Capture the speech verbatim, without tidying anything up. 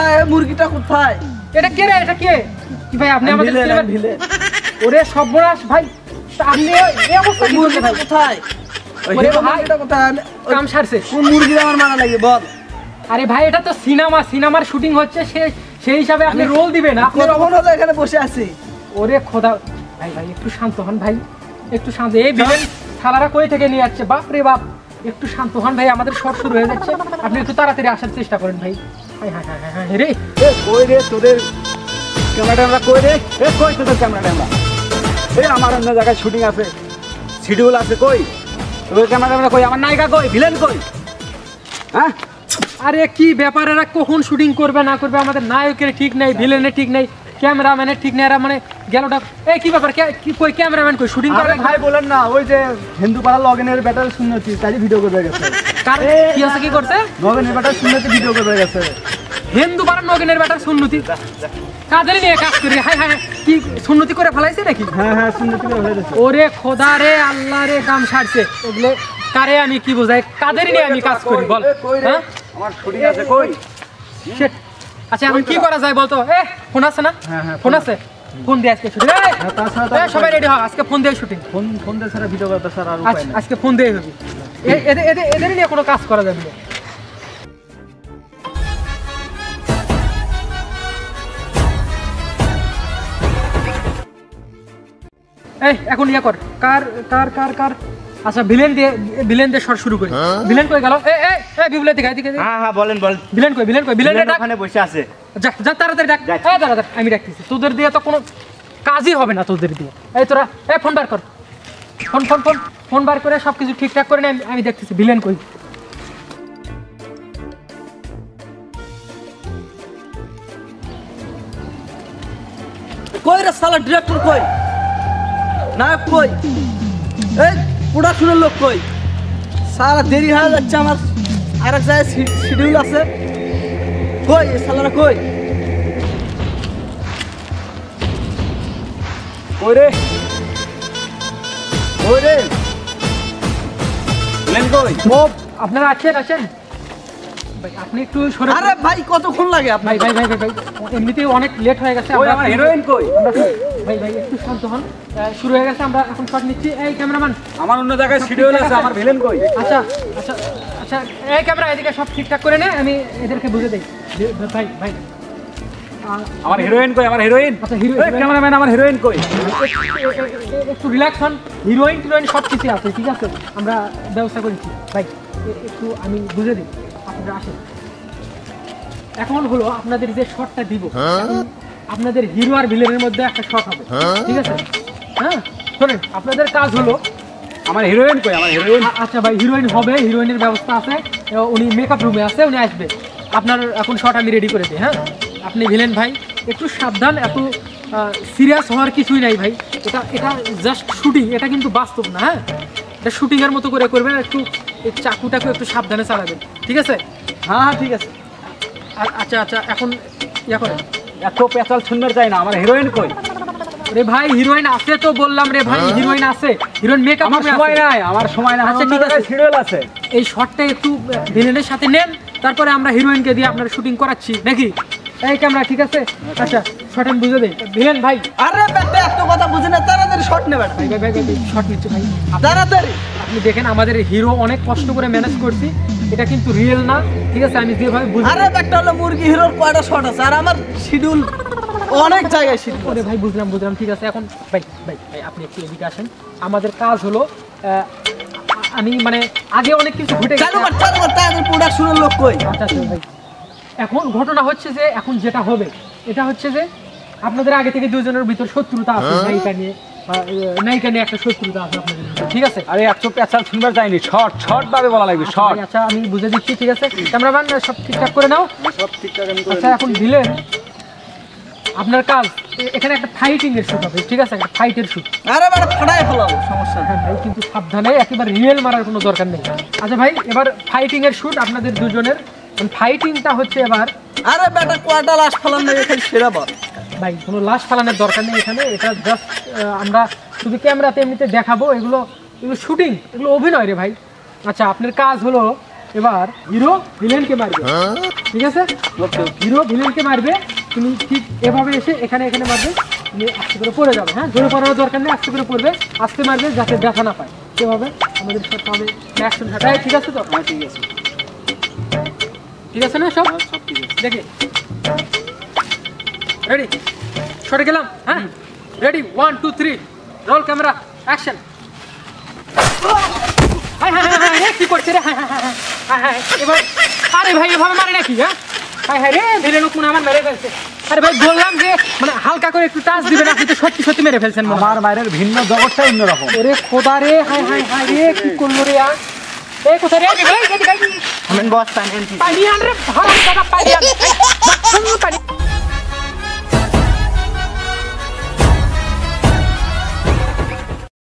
কোথায় মুরগিটা কোথায় এটা কে রে এটা কে কি ভাই আপনি আমাদের ভিলে ওরে সর্বনাশ ভাই আপনি এই অবস্থা কি করতে ভাই কোথায় ওরে ভাই এটা কোথায় কাম সারছে কোন মুরগিটা আমার মারা লাগে বল আরে ভাই এটা তো সিনেমা সিনেমার শুটিং হচ্ছে সে সেই হিসাবে আপনি রোল দিবেন আপনি কখন তো এখানে বসে আছি ওরে খোদা ভাই ভাই একটু শান্ত হন ভাই একটু শান্ত এই ভিলেন শালারা কই থেকে নিয়ে যাচ্ছে বাপ রে বাপ একটু শান্ত হন ভাই আমাদের শট শুরু হয়ে যাচ্ছে আপনি একটু তাড়াতাড়ি আসার চেষ্টা করেন ভাই হাই হাই হাই হাই রে এ কই রে তোদের ক্যামেরাটা আমরা কই রে এ কই তোদের ক্যামেরাটা আমরা এ আমার অন্য জায়গায় শুটিং আছে শিডিউল আছে কই তোদের ক্যামেরাটা আমরা কই আমার নায়িকা কই ভিলেন কই হ্যাঁ আরে কি ব্যাপার এরা কখন শুটিং করবে না করবে আমাদের নায়কের ঠিক নাই ভিলেনের ঠিক নাই ক্যামেরাম্যানের ঠিক নাই এরা মানে গেলটা এই কি ব্যাপার কি কই ক্যামেরাম্যান কই শুটিং করে ভাই বলেন না ওই যে হিন্দুপাড়া লগইনের ব্যাটার শুনছি তাই ভিডিও করবে গেছে কার কি আছে কি করছে লগইনের ব্যাটার শুনতে ভিডিও করবে গেছে হিন্দুপাড়া লগইনের ব্যাটার সুন্নতি কাদের নিয়ে কাজ করি হাই হাই কি সুন্নতি করে ফলাইছে নাকি হ্যাঁ হ্যাঁ সুন্নতি করে ফলাইছে ওরে খোদা রে আল্লাহ রে কাম ছাড়ছে এগুলো কারে আমি কি বোঝাই কাদের নিয়ে আমি কাজ করি বল হ্যাঁ আমার শুটিং আছে কই শিট আচ্ছা এখন কি করা যায় বলতো এ ফোন আছে না হ্যাঁ হ্যাঁ ফোন আছে ফোন দিয়ে আজকে শুটিং এই তাছাড়া সবাই রেডি হ আজকে ফোন দিয়ে শুটিং ফোন ফোন দিয়ে ছাড়া ভিডিও করতে স্যার আর উপায় নাই আজকে ফোন দিয়ে হবে এদের এদের এদের নিয়ে কোনো কাজ করা যাবে না এই এখন ইয়া কর কার কার কার কার আচ্ছা ভিলেন দিয়ে ভিলেন দিয়ে শট শুরু করি ভিলেন কই গেল এ এ এ বিপ্লব দিকে দিকে হ্যাঁ হ্যাঁ বলেন বল ভিলেন কই ভিলেন কই ভিলেনের ডাক ওখানে বসে আছে যা যা তাড়াতাড়ি ডাক এ দাঁড়া আমি ডাকতেছি তোদের দিয়ে তো কোনো কাজই হবে না তোদের দিয়ে এই তোরা এ ফোন বার কর ফোন ফোন ফোন ফোন বার করে সবকিছু ঠিকঠাক করে নে আমি দেখতেছি ভিলেন কই কই রে শালা ডিরেক্টর কই নায়ক কই এই প্রোডাকশনের লোক কই সারা দেরি হয়ে যাচ্ছে আমার আরেক জায়গায় শিডিউল আছে কই শালারা কই কই রে কই রে লেন কই ও আপনারা আছেন আছেন ভাই আপনি একটু সরে আরে ভাই কতক্ষণ লাগে ভাই ভাই ভাই ভাই এমনিতেই অনেক লেট হয়ে গেছে ওই আমার হিরোইন কই ভাই ভাই একটু শান্ত হন শুরু হয়ে গেছে আমরা এখন শট নিচ্ছি এই ক্যামেরাম্যান আমার অন্য জায়গায় শিডিউল আছে আমার ভিলেন কই আচ্ছা আচ্ছা আচ্ছা এই ক্যামেরা এদিকে সব ঠিকঠাক করে নে আমি এদেরকে বুঝে দেই ভাই ভাই আমার হিরোইন কই আমার হিরোইন আচ্ছা হিরোইন ক্যামেরাম্যান আমার হিরোইন কই একটু রিল্যাক্স হন হিরোইন টিরোইন সব কিছু আছে ঠিক আছে আমরা ব্যবস্থা করেছি ভাই একটু আমি বুঝে দিই আপনারা আসেন এখন হলো আপনাদের যে শটটা দিব আপনাদের হিরো আর ভিলেনের মধ্যে একটা শট হবে ঠিক আছে হ্যাঁ শোনেন আপনাদের কাজ হলো আমার হিরোইন কই আমার হিরোইন আচ্ছা ভাই হিরোইন হবে হিরোইনের ব্যবস্থা আছে উনি মেকআপ রুমে আছে উনি আসবে আপনার এখন শট আমি রেডি করে দিই হ্যাঁ আপনি ভিলেন ভাই একটু সাবধান এত সিরিয়াস হওয়ার কিছুই নাই ভাই এটা এটা জাস্ট শুটিং এটা কিন্তু বাস্তব না হ্যাঁ এটা শুটিংয়ের মতো করে করবেন একটু এই চাকুটাকে একটু সাবধানে চালাবেন ঠিক আছে হ্যাঁ হ্যাঁ ঠিক আছে আচ্ছা আচ্ছা এখন ইয়া করেন এত পেঁচাল সুন্দর চাই না আমার হিরোইন কই রে ভাই হিরোইন আছে তো বললাম রে ভাই হিরোইন আছে হিরোইন মেকআপ আমার সময় নাই আমার সময় নাই আচ্ছা ঠিক আছে সিরিয়াল আছে এই শটটা একটু ভিলেনের সাথে নেন তারপরে আমরা হিরোইনকে দিয়ে আপনার শুটিং করাচ্ছি নাকি এই ক্যামেরা ঠিক আছে আচ্ছা শট আমি বুঝে দেই ভিলেন ভাই আরে বেটা এত কথা বুঝি না তাড়াতাড়ি শট নে বেটা ভাই ভাই ভাই শট নিচ্ছে ভাই তাড়াতাড়ি আপনি দেখেন আমাদের হিরো অনেক কষ্ট করে ম্যানেজ করছি এটা কিন্তু রিয়েল না ঠিক আছে আমি যেভাবে বুঝি আরে বেটা হলো মুরগি হিরোর কয়টা শট আছে আর আমার শিডিউল অনেক জায়গায় শিডিউল ওরে ভাই বুঝলাম বুঝলাম ঠিক আছে এখন ভাই ভাই ভাই আপনি একটু এদিকে আসেন আমাদের কাজ হলো আমি মানে আগে অনেক কিছু ঘটে গেছে চালু কর চালু কর তাদের প্রোডাকশনের লোক কই আচ্ছা ভাই এখন ঘটনা হচ্ছে যে এখন যেটা হবে এটা হচ্ছে যে আপনাদের আগে থেকে দুজনের ভিতর শত্রুতা আছে নায়িকা নিয়ে নায়িকা নিয়ে একটা শত্রুতা আছে আপনাদের ঠিক আছে আরে একশো পেঁচাল শুনবার চাইনি শর্ট শর্ট ভাবে বলা লাগবে শর্ট আচ্ছা আমি বুঝে দিচ্ছি ঠিক আছে ক্যামেরাম্যান সব ঠিকঠাক করে নাও সব ঠিকঠাক আমি করে আচ্ছা এখন দিলেন আপনার কাজ এখানে একটা ফাইটিং এর শুট হবে ঠিক আছে একটা ফাইটের শুট আরে বেটা ফাটাই ফেলাবো সমস্যা হ্যাঁ ভাই কিন্তু সাবধানে একেবারে রিয়েল মারার কোনো দরকার নেই আচ্ছা ভাই এবার ফাইটিং এর শুট আপনাদের দুজনের ফাইটিংটা হচ্ছে এবার আরে বেটা কয়টা লাশ ফেলান না এখানে সেরা বল ভাই কোনো লাশ ফালানোর দরকার নেই এখানে এটা জাস্ট আমরা শুধু ক্যামেরাতে এমনিতে দেখাবো এগুলো এগুলো শুটিং এগুলো অভিনয় রে ভাই আচ্ছা আপনার কাজ হলো এবার হিরো ভিলেনকে মারবে, ঠিক আছে? হিরো ভিলেনকে মারবে, তুমি ঠিক এভাবে এসে এখানে এখানে মারবে, তুমি আস্তে করে পড়ে যাবে। হ্যাঁ, জোরে পড়ার দরকার নেই, আস্তে করে পড়বে, আস্তে মারবে যাতে ব্যথা না পায়। সেভাবে আমাদের সাথে হবে অ্যাকশন ঘটায়, ঠিক আছে তো? হ্যাঁ ঠিক আছে, ঠিক আছে না সব? সব ঠিক আছে। দেখে রেডি, সরে গেলাম। হ্যাঁ ready, one two three, roll camera, action. Hi hi hi hi, কি করছে রে? Hi hi hi hi hi, এবার আরে ভাই এভাবে মারে নাকি? হ্যাঁ হাই হাই রে, ভিলেন মনে আমার মেরে ফেলছে। আরে ভাই বললাম যে মানে হালকা করে একটু টাচ দিবেন, আপনি তো সত্যি সত্যি মেরে ফেলছেন। আমার মায়ের ভিন্ন জগৎটাই অন্যরকম। ওরে খোদা রে, হাই হাই হাই রে, কি করলো রে? আর এ কোথায় রে? ভাই এদিকে আয়। আমি বস পানি পানি আন রে, ভালো দাদা, পানি আন, পানি